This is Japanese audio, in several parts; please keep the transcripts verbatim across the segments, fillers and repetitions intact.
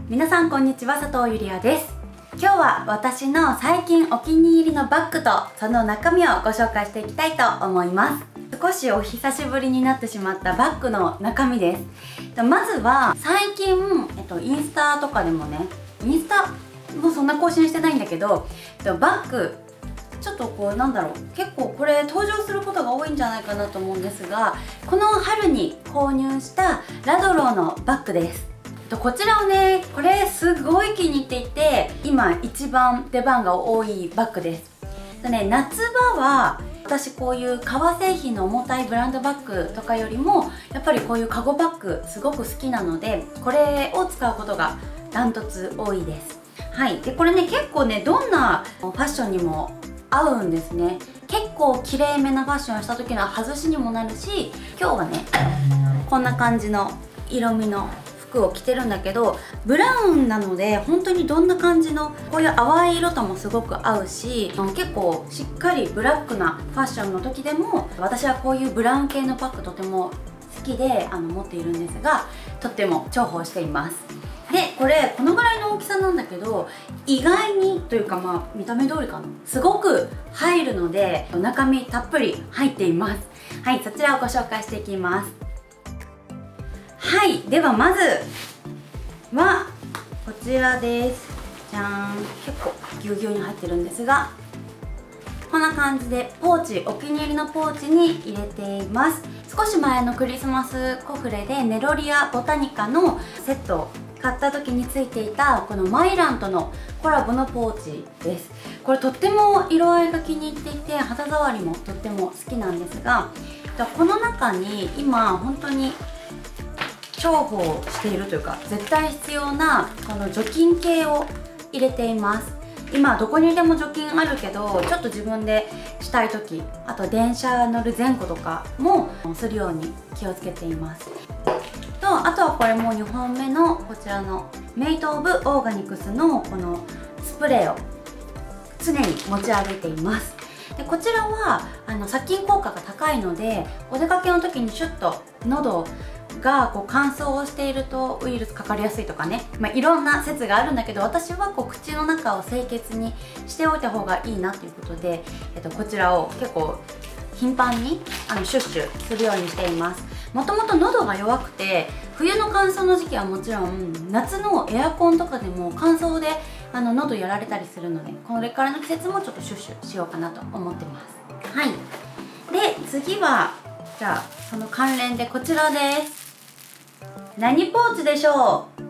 皆さんこんにちは、佐藤ゆりあです。今日は私の最近お気に入りのバッグとその中身をご紹介していきたいと思います。少しお久しぶりになってしまったバッグの中身です。まずは最近、えっと、インスタとかでもね、インスタもそんな更新してないんだけど、バッグちょっとこうなんだろう、結構これ登場することが多いんじゃないかなと思うんですが、この春に購入したラドローのバッグです。こちらをね、これすごい気に入っていて、今一番出番が多いバッグです。でね、夏場は私こういう革製品の重たいブランドバッグとかよりもやっぱりこういうカゴバッグすごく好きなので、これを使うことがダントツ多いです。はい、でこれね、結構ね、どんなファッションにも合うんですね。結構綺麗めなファッションをした時の外しにもなるし、今日はねこんな感じの色味の服を着てるんだけど、ブラウンなので本当にどんな感じのこういう淡い色ともすごく合うし、結構しっかりブラックなファッションの時でも私はこういうブラウン系のパックとても好きであの持っているんですが、とっても重宝しています。でこれこのぐらいの大きさなんだけど、意外にというか、まあ見た目通りかな、すごく入るので中身たっぷり入っています。はい、そちらをご紹介していきます。はい、ではまずはこちらです。じゃーん、結構ぎゅうぎゅうに入ってるんですが、こんな感じでポーチ、お気に入りのポーチに入れています。少し前のクリスマスコフレでネロリアボタニカのセットを買った時についていたこのマイランとのコラボのポーチです。これとっても色合いが気に入っていて、肌触りもとっても好きなんですが、この中に今本当に重宝しているというか絶対必要なこの除菌系を入れています。今どこにでも除菌あるけど、ちょっと自分でしたい時、あと電車乗る前後とかもするように気をつけています。とあとはこれもにほんめのこちらのメイトオブオーガニクスのこのスプレーを常に持ち歩いています。でこちらはあの殺菌効果が高いので、お出かけの時にシュッと喉がこう乾燥をしているとウイルスかかりやすいとかね、まあ、いろんな説があるんだけど、私はこう口の中を清潔にしておいた方がいいなということで、えっと、こちらを結構頻繁にあのシュッシュするようにしています。もともと喉が弱くて、冬の乾燥の時期はもちろん、夏のエアコンとかでも乾燥であの喉やられたりするので、これからの季節もちょっとシュッシュしようかなと思ってます。はい、で次はじゃあその関連でこちらです。何ポーチでしょう。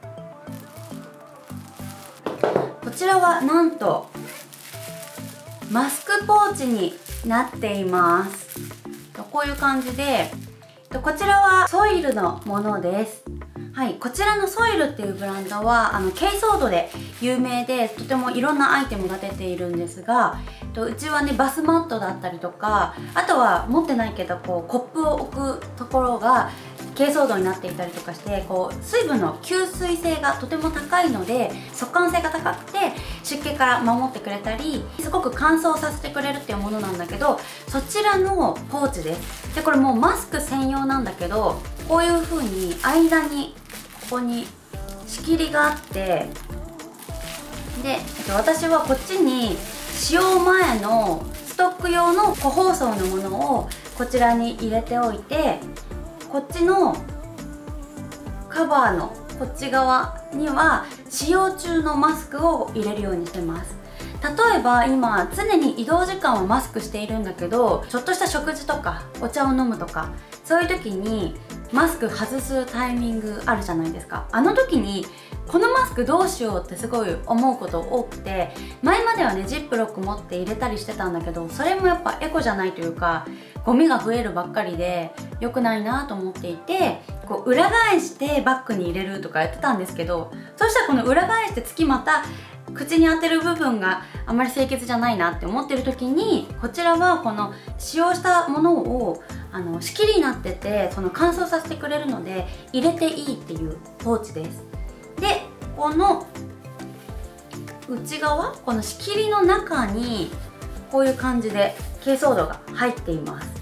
こちらはなんとマスクポーチになっています。こういう感じで、こちらはソイルのものです。はい、こちらのソイルっていうブランドはあの珪藻土で有名で、とてもいろんなアイテムが出ているんですが、うちはねバスマットだったりとか、あとは持ってないけどこうコップを置くところが珪藻土になっていたりとかして、こう水分の吸水性がとても高いので速乾性が高くて湿気から守ってくれたり、すごく乾燥させてくれるっていうものなんだけど、そちらのポーチです。でこれもうマスク専用なんだけど、こういう風に間にここに仕切りがあって、で、えっと、私はこっちに使用前のストック用の個包装のものをこちらに入れておいて、こっちのカバーのこっち側には使用中のマスクを入れるようにしてます。例えば今常に移動時間はマスクしているんだけど、ちょっとした食事とかお茶を飲むとか、そういう時にマスク外すタイミングあるじゃないですか。あの時にこのマスクどうしようってすごい思うこと多くて、前まではねジップロック持って入れたりしてたんだけど、それもやっぱエコじゃないというか、ゴミが増えるばっかりで良くないなと思っていて、こう裏返してバッグに入れるとかやってたんですけど、そしたらこの裏返して次また口に当てる部分があまり清潔じゃないなって思ってる時に、こちらはこの使用したものをあの仕切りになってて、その乾燥させてくれるので入れていいっていうポーチです。でこの内側、この仕切りの中にこういう感じで珪藻土が入っています。な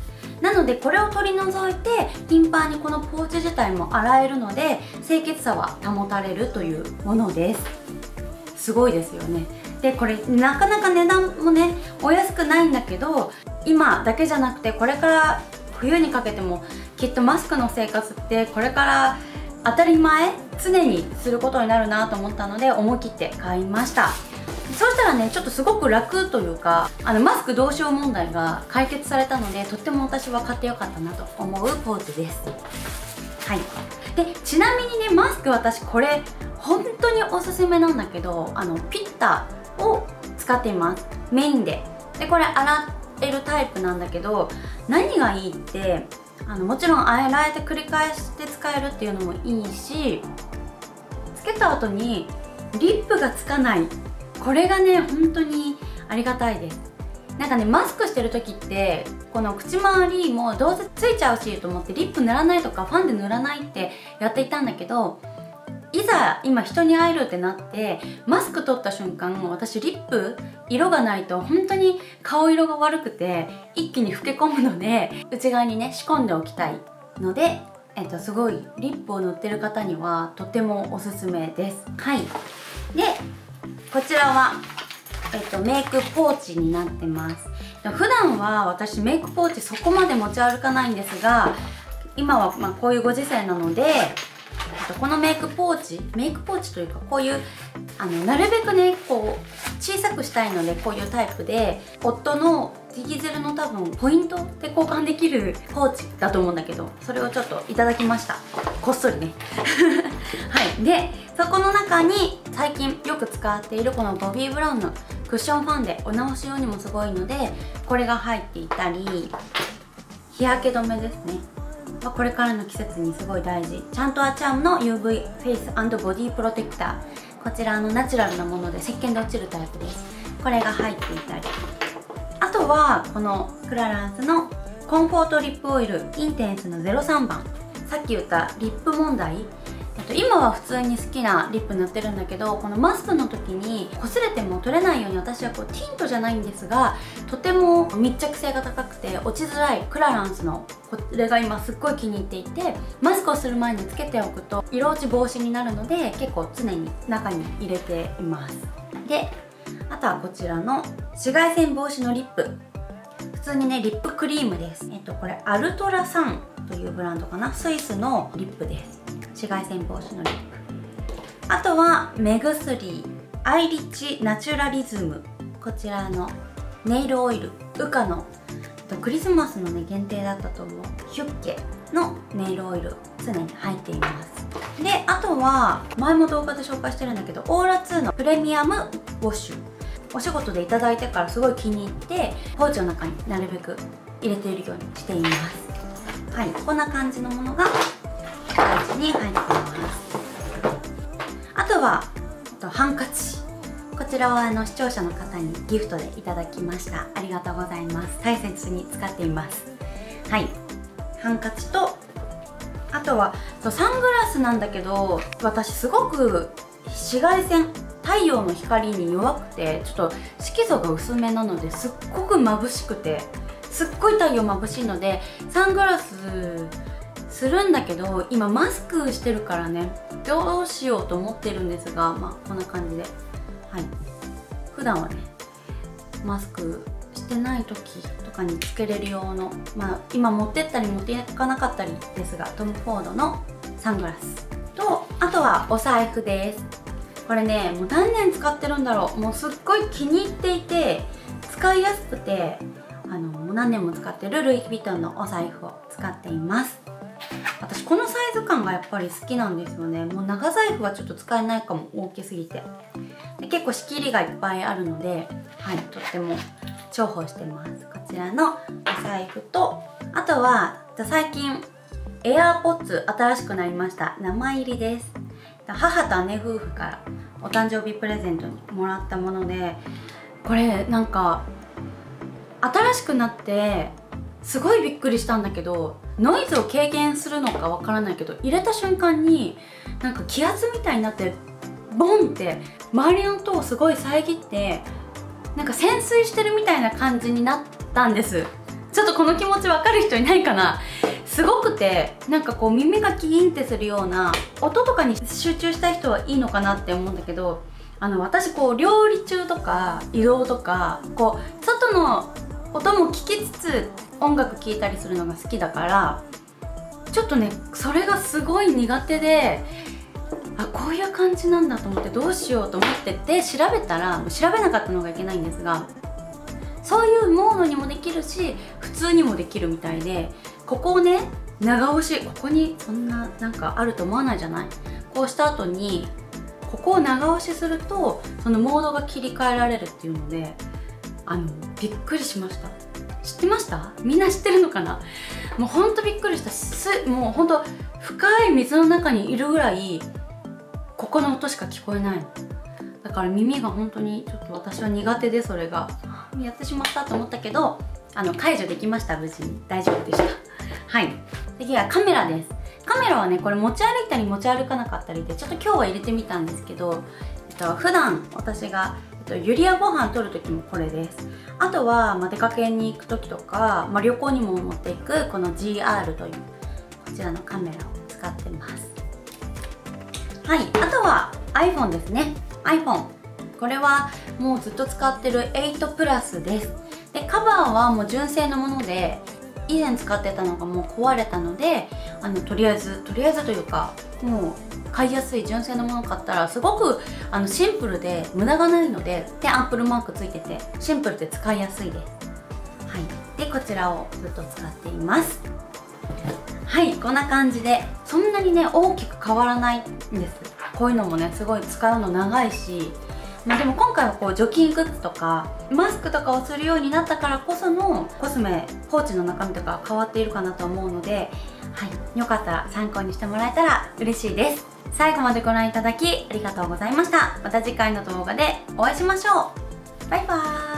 なのでこれを取り除いて頻繁にこのポーチ自体も洗えるので清潔さは保たれるというものです。すごいですよね。でこれなかなか値段もねお安くないんだけど、今だけじゃなくてこれから冬にかけてもきっとマスクの生活ってこれから当たり前常にすることになるなと思ったので思い切って買いました。そうしたらねちょっとすごく楽というか、あのマスクどうしよう問題が解決されたのでとっても私は買ってよかったなと思うポーチです。はい。でちなみにねマスク私これ本当におすすめなんだけど、あのピッタを使っています、メインで。でこれ洗えるタイプなんだけど、何がいいってあのもちろん洗えて繰り返して使えるっていうのもいいし、つけた後にリップがつかない、これがね本当にありがたいです。なんかねマスクしてる時ってこの口周りもどうせついちゃうしと思ってリップ塗らないとかファンで塗らないってやっていたんだけど、いざ今人に会えるってなってマスク取った瞬間、私リップ色がないと本当に顔色が悪くて一気に老け込むので、内側にね仕込んでおきたいので、えっと、すごいリップを塗ってる方にはとてもおすすめです。はい。でこちらは、えっと、メイクポーチになってます。普段は私メイクポーチそこまで持ち歩かないんですが、今はまあこういうご時世なのでこのメイクポーチメイクポーチというかこういうあのなるべくねこう小さくしたいのでこういうタイプで、夫のディギゼルの多分ポイントで交換できるポーチだと思うんだけど、それをちょっといただきました、こっそりねはい。でそこの中に最近よく使っているこのボビー・ブラウンのクッションファンデ、お直し用にもすごいのでこれが入っていたり、日焼け止めですね、これからの季節にすごい大事、ちゃんとアチャームの ユーブイ フェイス&ボディプロテクター、こちらのナチュラルなもので石鹸で落ちるタイプです。これが入っていたり、あとはこのクラランスのコンフォートリップオイルインテンスのゼロさんばん、さっき言ったリップ問題、えっと、今は普通に好きなリップ塗ってるんだけど、このマスクの時に擦れても取れないように私はこうティントじゃないんですがとても密着性が高くて落ちづらいクラランスのこれが今すっごい気に入っていて、マスクをする前につけておくと色落ち防止になるので結構常に中に入れています。であとはこちらの紫外線防止のリップ、普通にねリップクリームです。えっとこれアルトラサンというブランドかな、スイスのリップです。紫外線防止のリップ。あとは目薬アイリッチナチュラリズム、こちらのネイルオイルウカのクリスマスのね限定だったと思うヒュッケのネイルオイル常に入っています。であとは前も動画で紹介してるんだけどオーラツーのプレミアムウォッシュ、お仕事でいただいてからすごい気に入ってポーチの中になるべく入れているようにしています。はい、こんな感じのものがポーチに入っています。あとはハンカチ、こちらはあの視聴者の方にギフトでいただきました。ありがとうございます。大切に使っています。はい、ハンカチとあとはサングラスなんだけど、私すごく紫外線太陽の光に弱くてちょっと色素が薄めなのですっごく眩しくて、すっごい太陽眩しいのでサングラスするんだけど今マスクしてるからねどうしようと思ってるんですが、まあこんな感じで、はい、普段はねマスクしてない時とかにつけれる用の、まあ今持ってったり持っていかなかったりですがトム・フォードのサングラスと、あとはお財布です。これねもう何年使ってるんだろう、もうすっごい気に入っていて使いやすくて、あのもう何年も使ってるルイ・ヴィトンのお財布を使っています。私このサイズ感がやっぱり好きなんですよね。もう長財布はちょっと使えないかも、大きすぎて。で結構仕切りがいっぱいあるので、はい、とっても重宝してます。こちらのお財布と、あとは最近 AirPods 新しくなりました。名前入りです。母と姉夫婦からお誕生日プレゼントにもらったもので、これなんか新しくなってすごいびっくりしたんだけど、ノイズを軽減するのかわからないけど入れた瞬間になんか気圧みたいになってボンって周りの音をすごい遮ってなんか潜水してるみたいな感じになったんです。ちょっとこの気持ち分かる人いないかな。すごくて、なんかこう耳がキーンってするような音とかに集中したい人はいいのかなって思うんだけど、あの私こう料理中とか移動とかこう外の音も聞きつつ音楽聴いたりするのが好きだから、ちょっとねそれがすごい苦手で、あこういう感じなんだと思ってどうしようと思ってて調べたら、調べなかったのがいけないんですが、そういうモードにもできるし普通にもできるみたいで、ここをね長押し、ここにそんななんかあると思わないじゃない。こうした後にここを長押しするとそのモードが切り替えられるっていうので、あのびっくりしました。知ってました？みんな知ってるのかな。もうほんとびっくりした。すもうほんと深い水の中にいるぐらいここの音しか聞こえないの。だから耳が本当にちょっと私は苦手で、それがやってしまったと思ったけど、あの解除できました。無事に大丈夫でした。はい、次はカメラです。カメラはねこれ持ち歩いたり持ち歩かなかったりで、ちょっと今日は入れてみたんですけど、えっと、普段私が、えっと、ユリやご飯撮る時もこれです。あとは、まあ、出かけに行く時とか、まあ、旅行にも持っていくこの ジーアール というこちらのカメラを使ってます。はい、あとは iPhone ですね。 iPhone これはもうずっと使ってるエイトプラスです。でカバーはもう純正のもので、以前使ってたのがもう壊れたので、あのとりあえずとりあえずというかもう買いやすい純正のものを買ったら、すごくあのシンプルで無駄がないので、でアップルマークついててシンプルで使いやすいです。はい、でこちらをずっと使っています。はい、こんな感じでそんなにね大きく変わらないんです。こういうのもねすごい使うの長いし、まあでも今回はこう除菌グッズとかマスクとかをするようになったからこそのコスメポーチの中身とか変わっているかなと思うので、はい、よかったら参考にしてもらえたら嬉しいです。最後までご覧いただきありがとうございました。また次回の動画でお会いしましょう。バイバーイ。